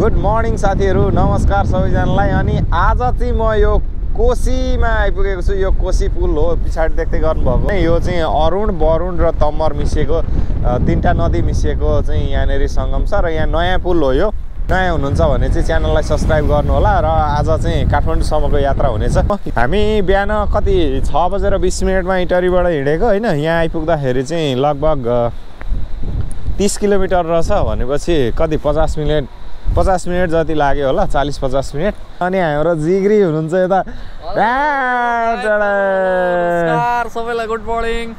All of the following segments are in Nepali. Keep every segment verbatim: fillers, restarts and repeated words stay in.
गुड मर्निङ साथीहरू, नमस्कार सबैजनालाई। अनि आज चाहिँ म यो कोसीमा आइपुगेको छु। यो कोसी पुल हो, पछाडि देख्दै गर्नुभएको। यो चाहिँ अरुण, वरुण र तम्मर मिसिएको तीनटा नदी मिसिएको चाहिँ यहाँनेरि सङ्गम छ र यहाँ नयाँ पुल हो। यो नयाँ हुनुहुन्छ भने चाहिँ च्यानललाई सब्सक्राइब गर्नु होला। र आज चाहिँ काठमाडौँसम्मको यात्रा हुनेछ। हामी बिहान कति छ बजेर बिस मिनटमा इटरीबाट हिँडेको होइन। यहाँ आइपुग्दाखेरि चाहिँ लगभग तीस किलोमिटर रहेछ भनेपछि कति पचास मिनट पचास मिनट जति लाग्यो होला, चालीस पचास मिनट। अनि हाम्रो जिग्री हुनुहुन्छ यता। नमस्कार सबैलाई, गुड मर्निङ।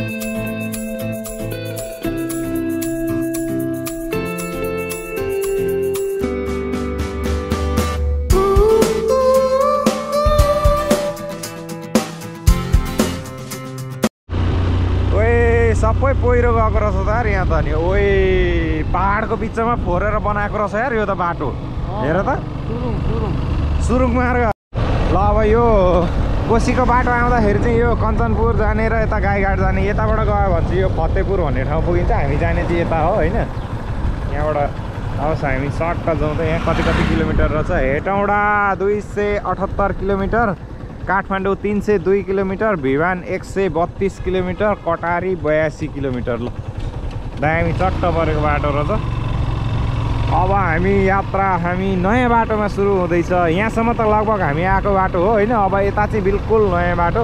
सबै पहिरो गएको रहेछ त यार। यहाँ त नि ओइ पहाडको बिचमा फोरेर बनाएको रहेछ यार यो त बाटो। हेर त सुरुङ मार्ग। ल अब यो कोसीको बाटो आउँदाखेरि चाहिँ यो कञ्चनपुर जाने र यता गाईघाट जाने, यताबाट गयो भने चाहिँ यो फतेहपुर भन्ने ठाउँ पुगिन्छ। हामी जाने चाहिँ यता हो होइन। यहाँबाट आओस् हामी सर्टकट जाउँ त। यहाँ कति कति किलोमिटर रहेछ। हेटौँडा दुई सय अठहत्तर किलोमिटर, काठमाडौँ तीन सय दुई किलोमिटर, भिवान एक सय बत्तीस किलोमिटर, कटारी बयासी किलोमिटर। ल दामी चट्ट परेको बाटो रहेछ। अब हामी यात्रा हामी नयाँ बाटोमा सुरु हुँदैछ। यहाँसम्म त लगभग हामी आएको बाटो हो होइन। अब यता चाहिँ बिल्कुल नयाँ बाटो।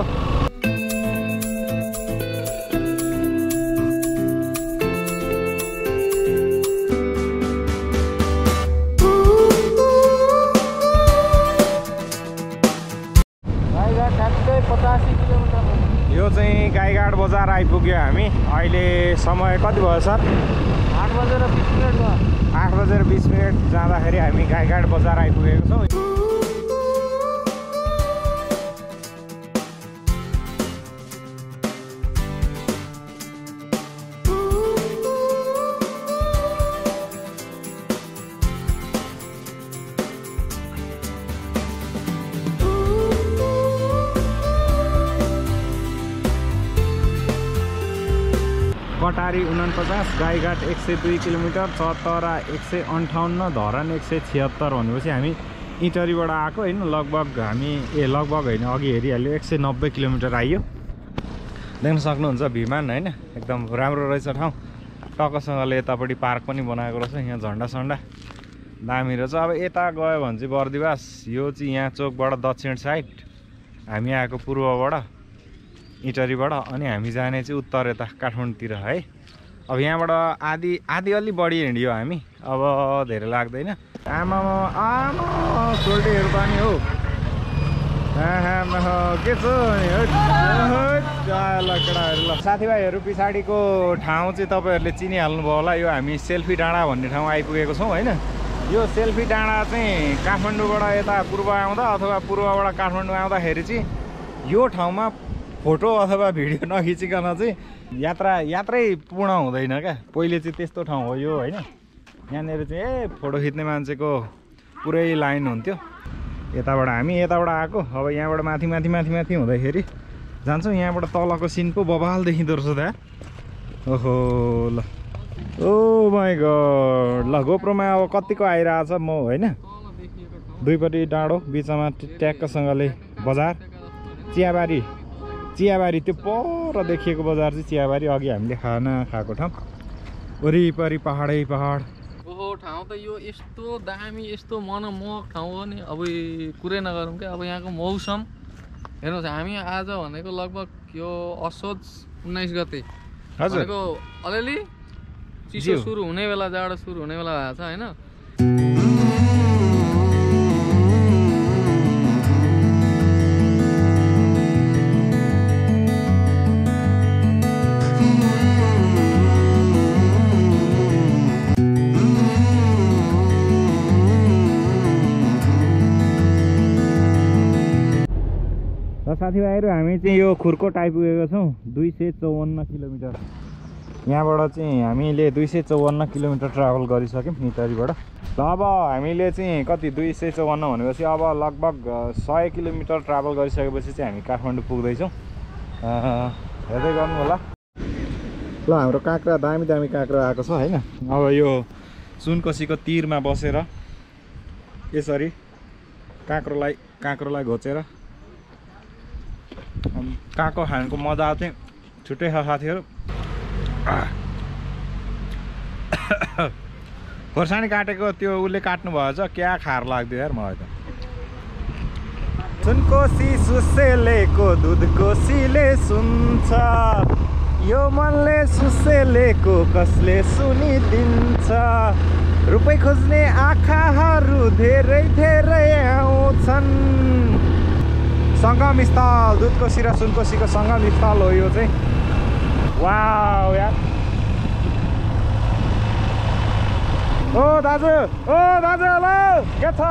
यो चाहिँ गाईघाट बजार आइपुग्यो हामी। अहिले समय कति भयो सर? आठ बजेर बिस मिनट भयो। आठ बजेर बिस मिनट जाँदाखेरि हामी गाईघाट बजार आइपुगेको छौँ। कटारी उनपचास, गाईघाट एक सय दुई किलोमिटर, चतरा एक सय अन्ठाउन्न, धरान एक सय छिहत्तर भनेपछि हामी इटरीबाट आएको होइन। लगभग हामी ए लगभग होइन अघि हेरिहाल्यो एक सय नब्बे किलोमिटर आइयो। देख्न सक्नुहुन्छ विमान होइन। एकदम राम्रो रहेछ ठाउँ। टक्कसँगले यतापट्टि पार्क पनि बनाएको रहेछ। यहाँ झन्डा सन्डा दामी रहेछ। अब यता गयो भने चाहिँ बर्दिवास। यो चाहिँ यहाँ चोकबाट दक्षिण साइड, हामी आएको पूर्वबाट इटरीबाट। अनि हामी जाने चाहिँ उत्तर यता काठमाडौँतिर है। अब यहाँबाट आधी आधी अलि बढी हिँडियो हामी। अब धेरै लाग्दैन। आमा आमा सोल्टीहरू पनि हो। के छ ल साथीभाइहरू, पछाडिको ठाउँ चाहिँ तपाईँहरूले चिनिहाल्नुभयो होला। यो हामी सेल्फी डाँडा भन्ने ठाउँ आइपुगेको छौँ होइन। यो सेल्फी डाँडा चाहिँ काठमाडौँबाट यता पूर्व आउँदा अथवा पूर्वबाट काठमाडौँ आउँदाखेरि चाहिँ यो ठाउँमा फोटो अथवा भिडियो नखिचिकन चाहिँ यात्रा यात्रै पूर्ण हुँदैन क्या। पहिले चाहिँ त्यस्तो ठाउँ हो यो होइन। यहाँनिर चाहिँ ए फोटो खिच्ने मान्छेको पुरै लाइन हुन्थ्यो। यताबाट हामी यताबाट आएको। अब यहाँबाट माथि माथि माथि माथि हुँदाखेरि जान्छौँ। यहाँबाट तलको सिन पो बबाल देखिँदो रहेछ त। ओहो ल ओ माई गड। ल गोप्रोमा अब कतिको आइरहेछ म होइन। दुईपट्टि डाँडो, बिचमा ट्याक्कसँगले बजार, चियाबारी चियाबारी त्यो पर देखिएको बजार चाहिँ चियाबारी। अघि हामीले खाना खाएको ठाउँ वरिपरि पहाडै पहाड। ओहो ठाउँ त यो यस्तो दामी यस्तो मनमोहक ठाउँ हो नि। अब कुरै नगरौँ क्या। अब यहाँको मौसम हेर्नुहोस्। हामी आज भनेको लगभग यो असोज उन्नाइस गते भनेको अलिअलि चिसो सुरु हुने बेला, जाडो सुरु हुने बेला भएको छ होइन। साथीभाइहरू हामी चाहिँ यो खुर्कोट आइपुगेको छौँ। दुई सय चौवन्न किलोमिटर यहाँबाट चाहिँ हामीले दुई सय चौवन्न किलोमिटर ट्राभल गरिसक्यौँ इटरीबाट। ल अब हामीले चाहिँ कति दुई सय चौवन्न भनेपछि अब लगभग सय किलोमिटर ट्राभल गरिसकेपछि चाहिँ हामी काठमाडौँ पुग्दैछौँ। हेर्दै गर्नु होला। ल हाम्रो काँक्रा दामी दामी काँक्रा आएको छ हैन। अब यो सुनकोसीको तीरमा बसेर यसरी काँक्रोलाई काँक्रोलाई घोचेर काँक्रो खानुको मजा चाहिँ छुट्टै छ साथीहरू। खोर्सानी काटेको त्यो उसले काट्नु भएछ, क्या खार लाग्यो यार मलाई त। सुनकोसी सुसेलेको दुध कोसीले सुन्छ, यो मनले सुसेलेको कसले सुनिदिन्छ। रुपैयाँ खोज्ने आँखाहरू धेरै धेरै आउँछन्। सङ्गम स्थल, दुधकोसी र सुनकोसीको सङ्गम स्थल हो यो चाहिँ। वाउ यार। ओ दाजु, ओ दाजु ल के छ?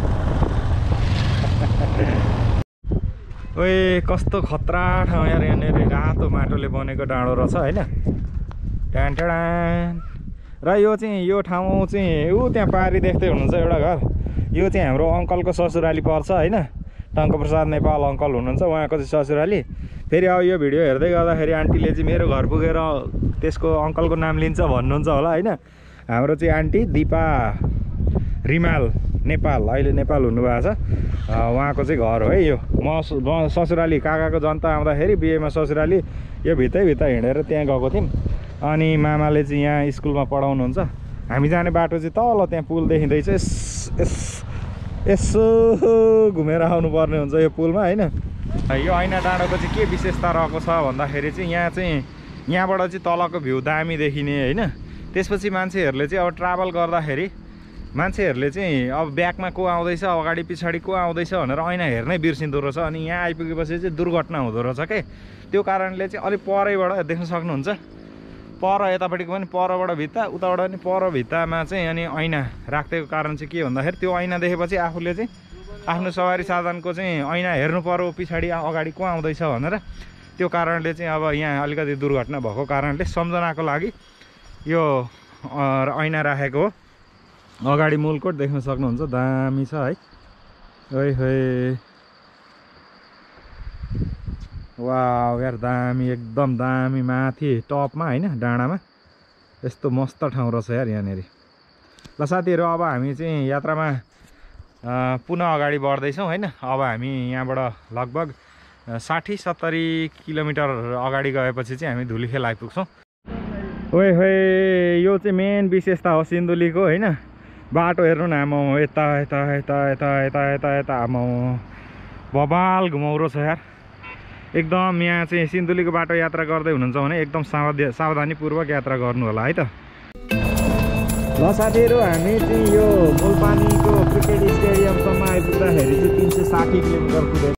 ओए कस्तो खतरा ठाउँ यार, यहाँनिर रातो माटोले बनेको डाँडो रहेछ होइन। टान टान। र यो चाहिँ यो ठाउँ चाहिँ ऊ त्यहाँ पारी देख्दै हुनुहुन्छ एउटा घर, यो चाहिँ हाम्रो अङ्कलको ससुराली पर्छ होइन। टङ्कप्रसाद नेपाल अङ्कल हुनुहुन्छ, उहाँको चाहिँ ससुराली। फेरि अब यो भिडियो हेर्दै गर्दाखेरि आन्टीले चाहिँ मेरो घर पुगेर त्यसको अङ्कलको नाम लिन्छ भन्नुहुन्छ होला होइन। हाम्रो चाहिँ आन्टी दिपा रिमाल नेपाल, अहिले नेपाल हुनुभएको छ। उहाँको चाहिँ घर हो है यो। म ससुराली काकाको जनता आउँदाखेरि बिहेमा ससुराली यो भित्रै भित्रै हिँडेर त्यहाँ गएको थियौँ। अनि मामाले चाहिँ यहाँ स्कुलमा पढाउनुहुन्छ। हामी जाने बाटो चाहिँ तल त्यहाँ पुल देखिँदैछ। यस यसो घुमेर आउनुपर्ने हुन्छ यो पुलमा होइन। यो ऐना डाँडोको चाहिँ के विशेषता रहेको छ भन्दाखेरि चाहिँ यहाँ चाहिँ यहाँबाट चाहिँ तलको भ्यू दामी देखिने होइन। त्यसपछि मान्छेहरूले चाहिँ अब ट्राभल गर्दाखेरि मान्छेहरूले चाहिँ अब ब्याकमा को आउँदैछ, अगाडि पछाडि को आउँदैछ भनेर ऐना हेर्नै बिर्सिँदो रहेछ। अनि यहाँ आइपुगेपछि चाहिँ दुर्घटना हुँदो रहेछ के। त्यो कारणले चाहिँ अलिक परैबाट देख्न सक्नुहुन्छ। पर यतापट्टिको पनि परबाट भित्ता, उताबाट पनि पर भित्तामा चाहिँ अनि ऐना राखिदिएको कारण चाहिँ के भन्दाखेरि त्यो ऐना देखेपछि आफूले चाहिँ आफ्नो सवारी साधनको चाहिँ ऐना हेर्नु पर्यो पछाडि अगाडि को आउँदैछ भनेर। त्यो कारणले चाहिँ अब यहाँ अलिकति दुर्घटना भएको कारणले सम्झनाको लागि यो ऐना राखेको हो। अगाडि मूलकोट देख्न सक्नुहुन्छ, दामी छ है। ओइ होइ वाउ यार, दामी एकदम दामी माथि टपमा होइन डाँडामा यस्तो मस्त ठाउँ रहेछ यार यहाँनिर। ल साथीहरू, अब हामी चाहिँ यात्रामा पुनः अगाडि बढ्दैछौँ होइन। अब हामी यहाँबाट लगभग साठी सत्तरी किलोमिटर अगाडि गएपछि चाहिँ हामी धुलीखेल आइपुग्छौँ। ओए होइ यो चाहिँ मेन विशेषता हो सिन्धुलीको होइन। बाटो हेर्नु न आमा, यता यता यता यता यता यता यता आमा, बबाल घुमाउरो छ यार एकदम। यहाँ चाहिँ सिन्धुलीको बाटो यात्रा गर्दै हुनुहुन्छ भने एकदम सावधानी सावधानीपूर्वक यात्रा गर्नु होला है त। ल साथीहरू, हामी चाहिँ यो मूलपानीको क्रिकेट स्टेडियमसम्म आइपुग्दाखेरि चाहिँ तिन सय साठी किलोमिटर पुगेको